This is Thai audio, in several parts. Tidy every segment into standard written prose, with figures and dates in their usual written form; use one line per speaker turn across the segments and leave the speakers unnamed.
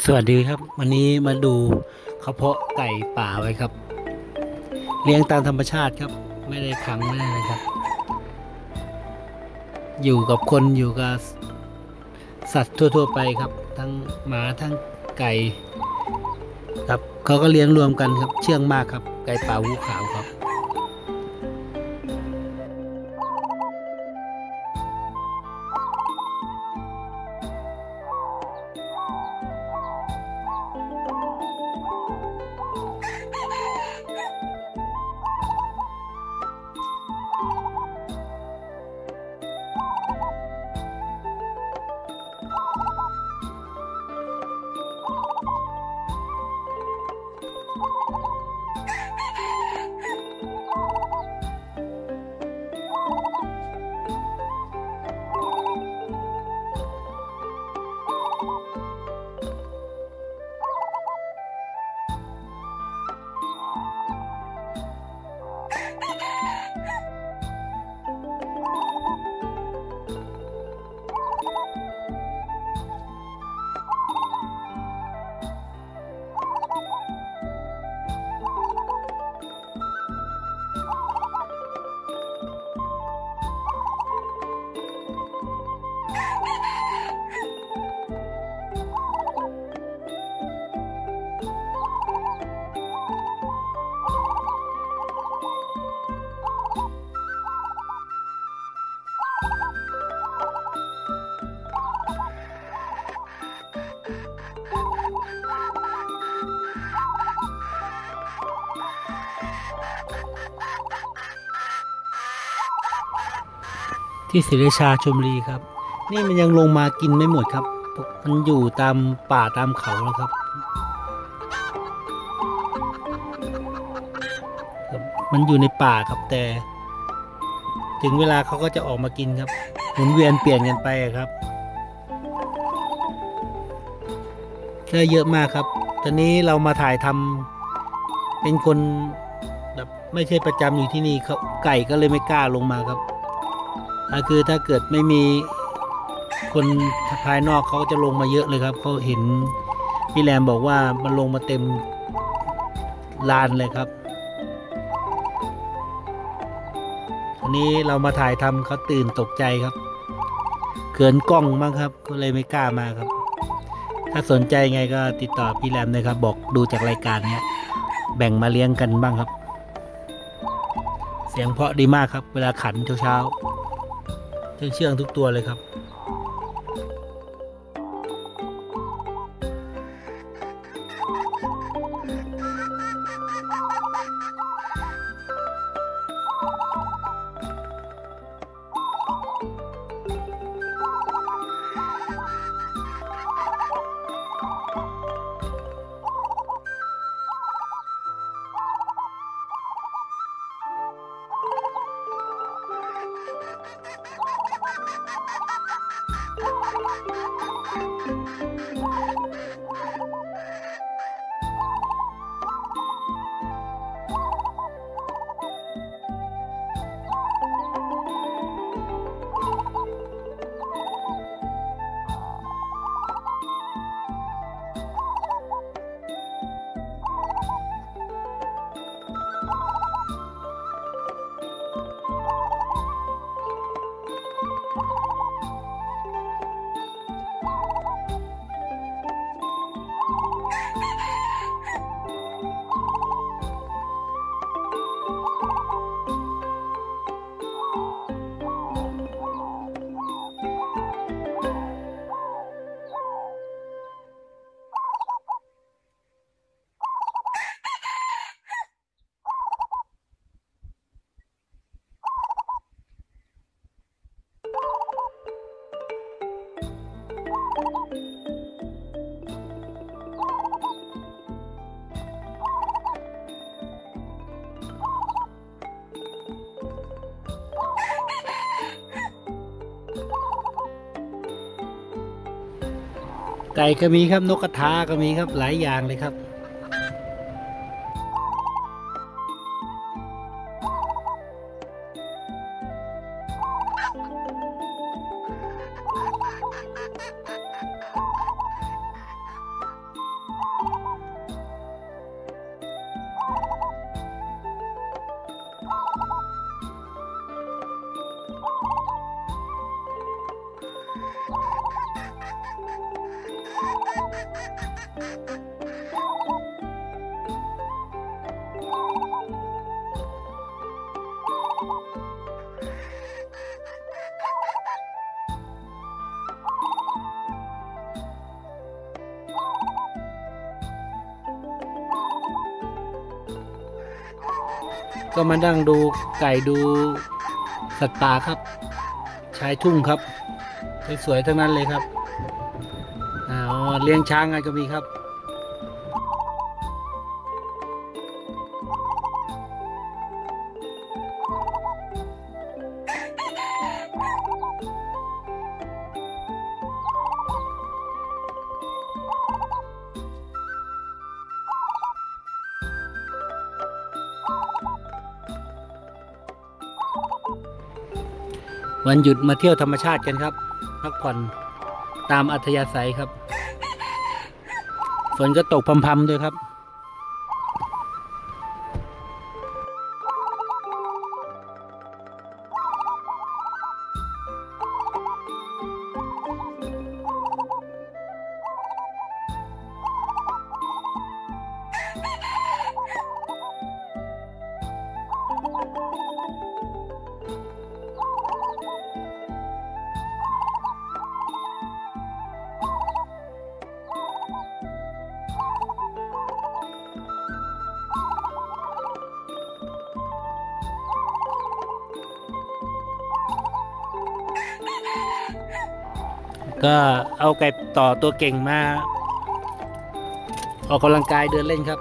สวัสดีครับวันนี้มาดูเขาเพาะไก่ป่าไว้ครับเลี้ยงตามธรรมชาติครับไม่ได้ขังไม่ได้เลยครับอยู่กับคนอยู่กับสัตว์ทั่วๆไปครับทั้งหมาทั้งไก่ครับเขาก็เลี้ยงรวมกันครับเชื่องมากครับไก่ป่าวูขาวครับที่ศรีราชาชลบุรีครับนี่มันยังลงมากินไม่หมดครับมันอยู่ตามป่าตามเขาแล้วครับมันอยู่ในป่าครับแต่ถึงเวลาเขาก็จะออกมากินครับหมุนเวียนเปลี่ยนกันไปครับก็เยอะมากครับตอนนี้เรามาถ่ายทำเป็นคนแบบไม่ใช่ประจำอยู่ที่นี่เขาไก่ก็เลยไม่กล้าลงมาครับคือถ้าเกิดไม่มีคนภายนอกเขาจะลงมาเยอะเลยครับเขาเห็นพี่แรมบอกว่ามันลงมาเต็มลานเลยครับอันนี้เรามาถ่ายทำเขาตื่นตกใจครับเขินกล้องมั้งครับก็เลยไม่กล้ามาครับถ้าสนใจไงก็ติดต่อพี่แรมเลยครับบอกดูจากรายการเนี้ยแบ่งมาเลี้ยงกันบ้างครับเสียงเพราะดีมากครับเวลาขันเช้าเชื่องทุกตัวเลยครับไก่ก็มีครับนกกระทาก็มีครับหลายอย่างเลยครับก็มานั่งดูไก่ดูสัตว์ป่าครับชายทุ่งครับสวยๆทั้งนั้นเลยครับเลี้ยงช้างกันก็มีครับวันหยุดมาเที่ยวธรรมชาติกันครับพักผ่อนตามอัธยาศัยครับฝนก็ตกพรำๆด้วยครับก็เอาไก่ต่อตัวเก่งมาออกกำลังกายเดินเล่นครับ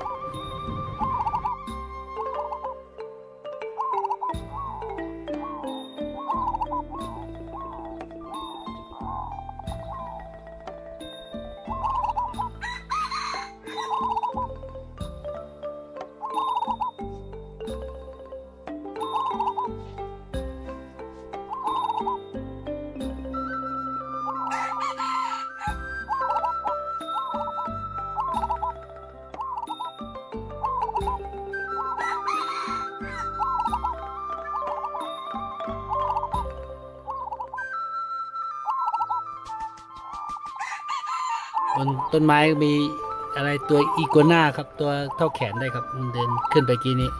บนต้นไม้มีอะไรตัวอีกัวน่าครับตัวเท่าแขนได้ครับมันเดินขึ้นไปกี้นี้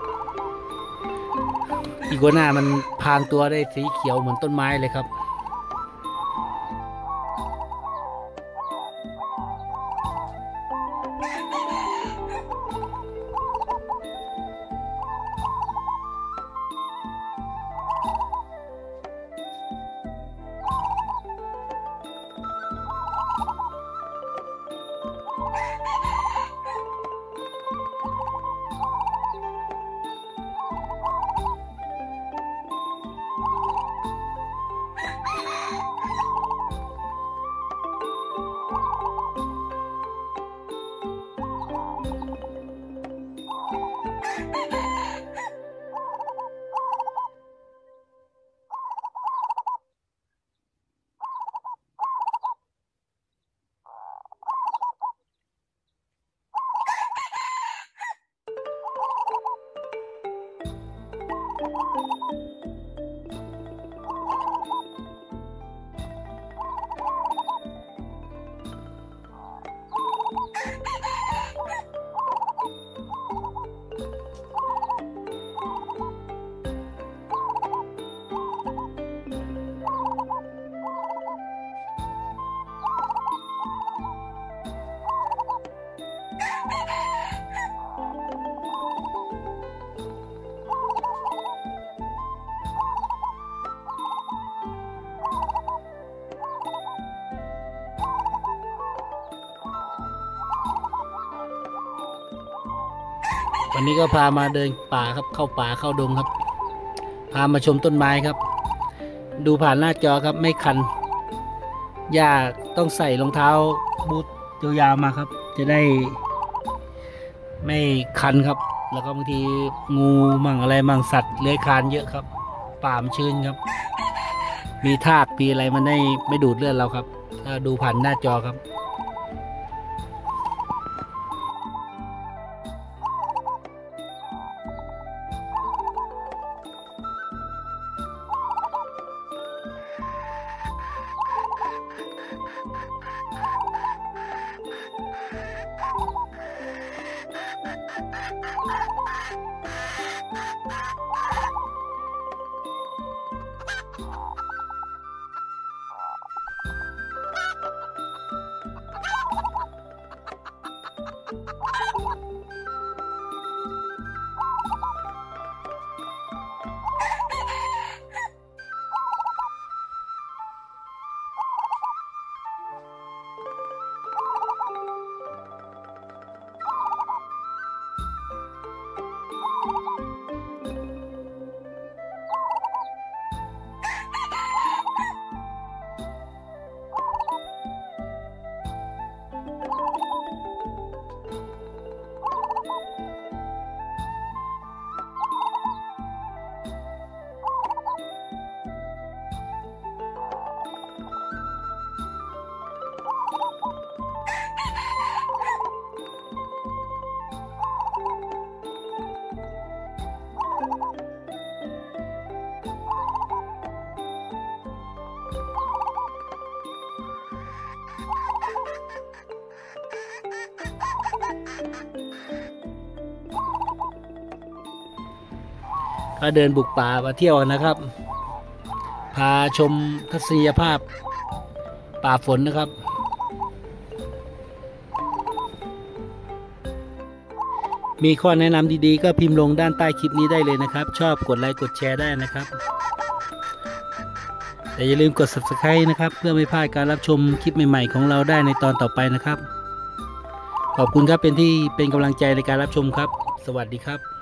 อีกัวน่ามันพรางตัวได้สีเขียวเหมือนต้นไม้เลยครับวันนี้ก็พามาเดินป่าครับเข้าป่าเข้าดงครับพามาชมต้นไม้ครับดูผ่านหน้าจอครับไม่คันหญ้าต้องใส่รองเท้าบูทยาวๆมาครับจะได้ไม่คันครับแล้วก็บางทีงูมั่งอะไรมั่งสัตว์เลื้อยคลานเยอะครับป่ามันชื้นครับมีทากมีอะไรมันไม่ดูดเลือดเราครับถ้าดูผ่านหน้าจอครับมาเดินบุกป่ามาเที่ยวกันนะครับ พาชมทัศนียภาพป่าฝนนะครับมีข้อแนะนำดีๆก็พิมพ์ลงด้านใต้คลิปนี้ได้เลยนะครับชอบกดไลค์กดแชร์ได้นะครับแต่อย่าลืมกด Subscribe นะครับเพื่อไม่พลาดการรับชมคลิปใหม่ๆของเราได้ในตอนต่อไปนะครับขอบคุณครับเป็นกำลังใจในการรับชมครับสวัสดีครับ